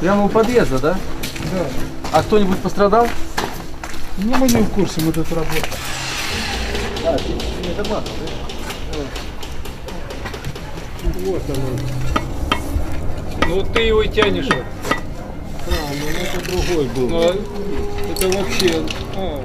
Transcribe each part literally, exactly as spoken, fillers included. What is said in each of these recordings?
Прямо у подъезда, да? Да. А кто-нибудь пострадал? Ну, мы не в курсе, мы тут работаем. А, ты не добавил, да? Вот оно. Ну вот ты его и тянешь. А, ну это другой был. Ну, это вообще... А.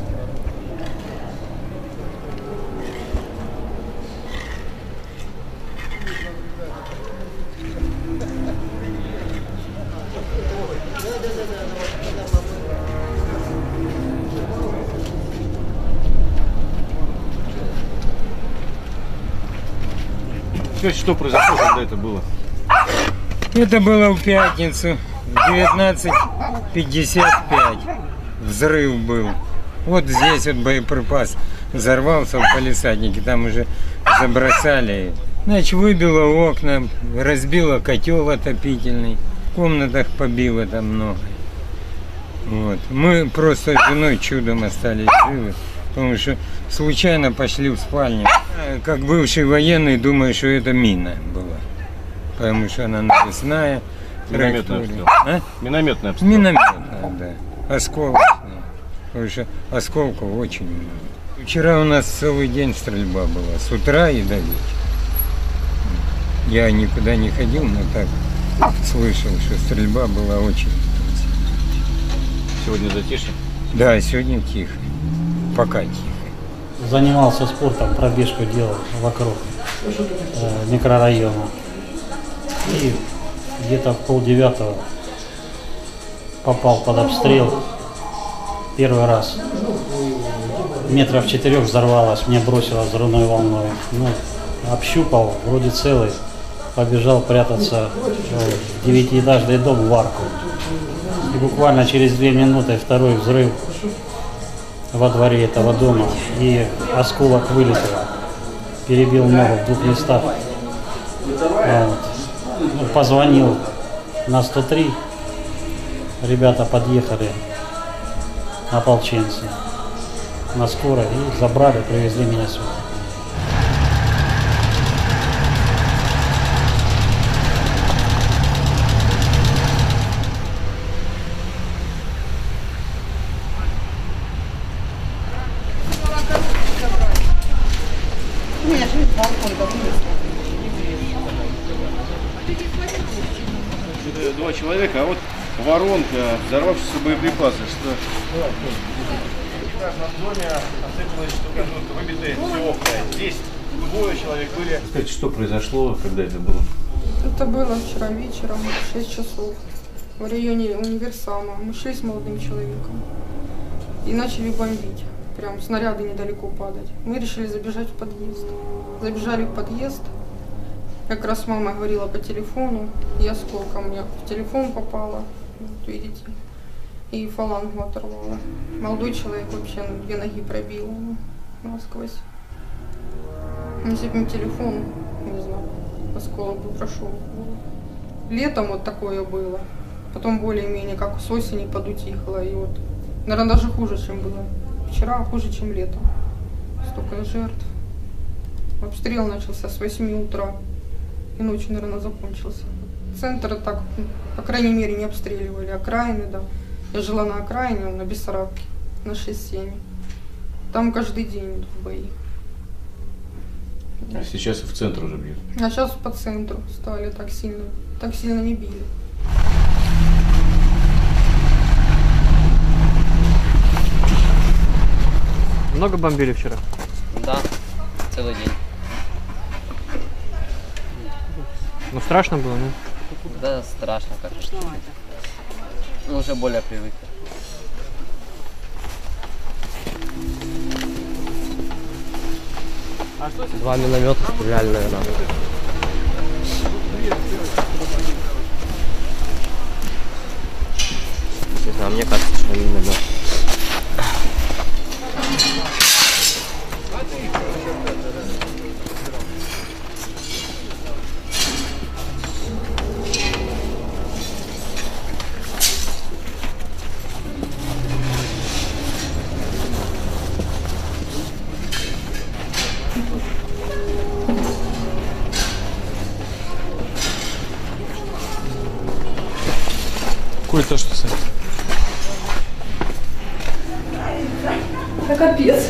Что, что произошло, когда это было? Это было в пятницу, в девятнадцать пятьдесят пять. Взрыв был. Вот здесь вот боеприпас взорвался в палисаднике, там уже забросали. Значит, выбило окна, разбило котел отопительный, в комнатах побило там много. Вот. Мы просто с женой чудом остались живы, потому что случайно пошли в спальню. Как бывший военный, думаю, что это мина была, потому что она навесная. Минометный обстрел. А? Минометный обстрел. Минометная, да. Осколочная. Потому что осколков очень много. Вчера у нас целый день стрельба была, с утра и до вечера. Я никуда не ходил, но так слышал, что стрельба была очень. Сегодня затишье? Да, сегодня тихо. Пока тихо. Занимался спортом, пробежку делал вокруг э, микрорайона. И где-то в полдевятого попал под обстрел. Первый раз. Метров четырех взорвалось, мне бросило взрывной волной. Ну, общупал, вроде целый. Побежал прятаться в девятиэтажный дом в арку. И буквально через две минуты второй взрыв во дворе этого дома, и осколок вылетел, перебил ногу в двух местах. Вот. Ну, позвонил на сто три, ребята подъехали, ополченцы, на скорой, и забрали, привезли меня сюда. Два человека, а вот воронка, взорвавшиеся боеприпасы. Что? В каждом доме осыпалась штукатурка, выбитые все окна. Здесь двое человек были. Скажите, что произошло, когда это было? Это было вчера вечером, в шесть часов, в районе Универсама. Мы шли с молодым человеком и начали бомбить. Прям снаряды недалеко падать. Мы решили забежать в подъезд. Забежали в подъезд. Как раз мама говорила по телефону, и осколком мне в телефон попала, вот видите, и фалангу оторвала. Молодой человек вообще ну, две ноги пробил насквозь. Если бы не телефон, не знаю, осколок бы прошел. Летом вот такое было, потом более-менее как с осени подутихло, и вот, наверное, даже хуже, чем было вчера, хуже, чем летом. Столько жертв. Обстрел начался с восьми утра. И ночью, наверное, закончился. Центр так, по крайней мере, не обстреливали. Окраины, да. Я жила на окраине, на Бессарабке, на шесть семь. Там каждый день идут бои. А сейчас и в центр уже бьют. А сейчас по центру стали так сильно, так сильно не били. Много бомбили вчера? Да, целый день. Ну страшно было, ну? Да, страшно, конечно. Ну, уже более привыкли. Два миномета стреляли, наверное. Не знаю, мне кажется, что миномет. Коль, то что, Сань? Да капец.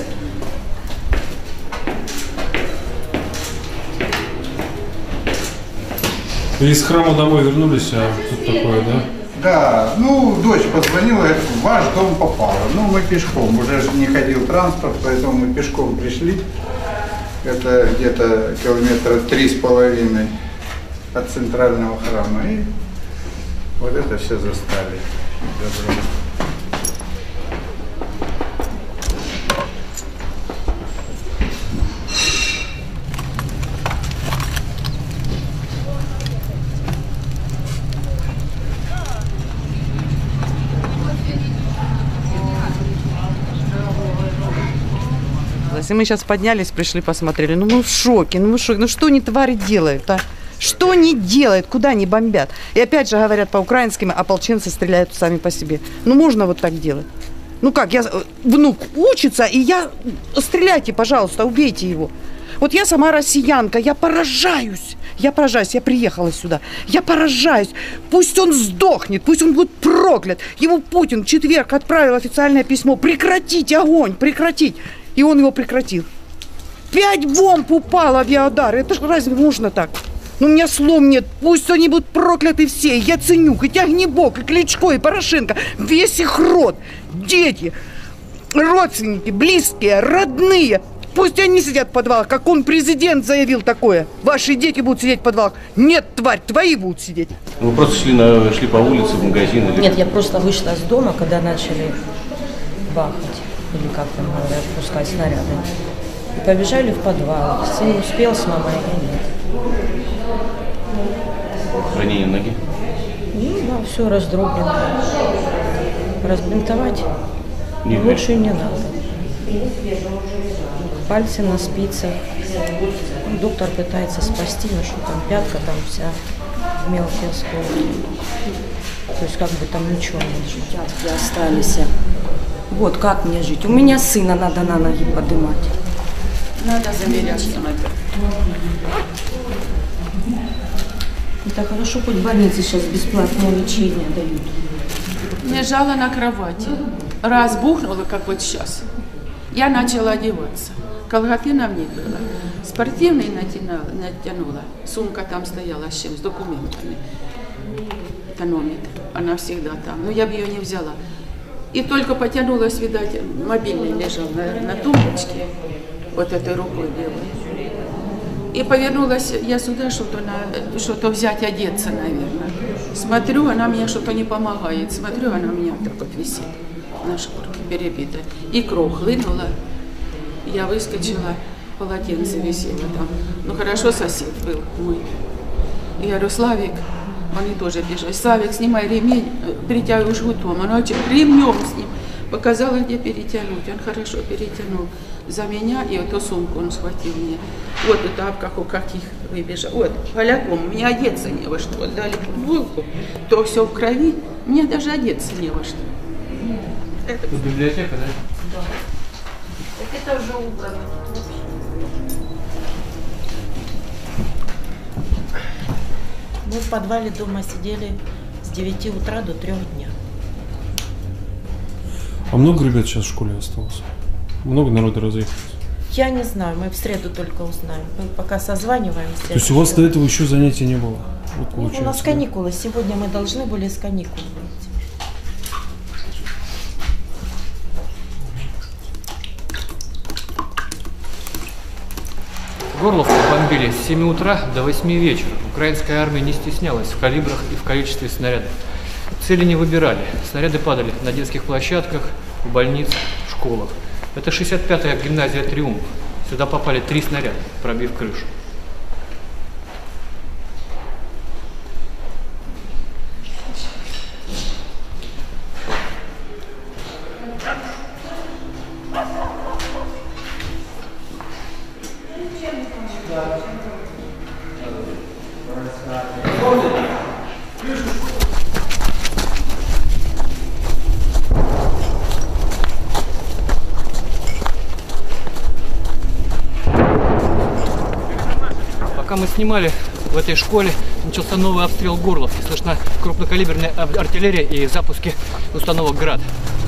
Вы из храма домой вернулись, а тут такое, да? Да, ну, дочь позвонила, говорит, в ваш дом попало. Ну, мы пешком, уже же не ходил транспорт, поэтому мы пешком пришли. Это где-то километра три с половиной от центрального храма. И вот это все застали. Добро. И мы сейчас поднялись, пришли, посмотрели. Ну мы в шоке, ну мы в шоке. Ну что они, твари, делают, а? Что они делают, куда они бомбят? И опять же говорят по-украински, ополченцы стреляют сами по себе. Ну можно вот так делать? Ну как, я, внук учится, и я... Стреляйте, пожалуйста, убейте его. Вот я сама россиянка, я поражаюсь. Я поражаюсь, я приехала сюда. Я поражаюсь. Пусть он сдохнет, пусть он будет проклят. Ему Путин в четверг отправил официальное письмо. Прекратить огонь, прекратить. И он его прекратил. Пять бомб упало авиаудар. Это ж разве можно так? Ну, у меня слов нет. Пусть они будут прокляты все. И Яценюк, и Тягнебок, и Кличко, и Порошенко. Весь их род. Дети, родственники, близкие, родные. Пусть они сидят в подвалах, как он, президент, заявил такое. Ваши дети будут сидеть в подвалах. Нет, тварь, твои будут сидеть. Вы просто шли, на, шли по улице, в магазин? Или... Нет, я просто вышла с дома, когда начали бахать. Или как там говорят, пускать снаряды. И побежали в подвал. Сын успел с мамой, а я нет. Ранение ноги? Ну да, все раздроблено. Разбинтовать не лучше не надо. Пальцы на спицах. Доктор пытается спасти, но что там, пятка там вся в мелкие осколки. То есть как бы там ничего не жить. Пятки остались. Вот как мне жить? У меня сына надо на ноги поднимать. Надо замеряться. Это хорошо, хоть в больнице сейчас бесплатное лечение дают. Лежала на кровати. Раз бухнула, как вот сейчас. Я начала одеваться. Колготы на мне было. Спортивный натянула, натянула. Сумка там стояла с чем? С документами. Тонометр. Она всегда там. Но я бы ее не взяла. И только потянулась, видать, мобильный лежал на, на тумбочке, вот этой рукой белой. И повернулась я сюда, что-то на, что-то взять, одеться, наверное. Смотрю, она мне что-то не помогает. Смотрю, она у меня так вот висит на шкурке, перебитая. И кровь хлынула. Я выскочила, полотенце висело там. Ну хорошо, сосед был мой. Я говорю, Славик, они тоже бежали. Славик, снимай ремень, перетягивай жгутом. Он очень ремнем с ним. Показала, где перетянуть. Он хорошо перетянул за меня, и эту сумку он схватил мне. Вот в тапках у каких выбежал. Вот, поляком, мне одеться не во что. Вот дали футболку, то все в крови, мне даже одеться не во что. Это библиотека, да? Да. Так это уже убрано. Мы в подвале дома сидели с девяти утра до трёх дня. А много ребят сейчас в школе осталось? Много народа разъехалось? Я не знаю, мы в среду только узнаем. Мы пока созваниваемся. То есть у вас до этого еще занятий не было? Вот Нет, у нас каникулы. Сегодня мы должны были с каникул выйти. Горловку бомбили с семи утра до восьми вечера. Украинская армия не стеснялась в калибрах и в количестве снарядов. Цели не выбирали. Снаряды падали на детских площадках, в больницах, в школах. Это шестьдесят пятая гимназия «Триумф». Сюда попали три снаряда, пробив крышу. Пока мы снимали, в этой школе начался новый обстрел Горловки. Слышна крупнокалиберная артиллерия и запуски установок «Град».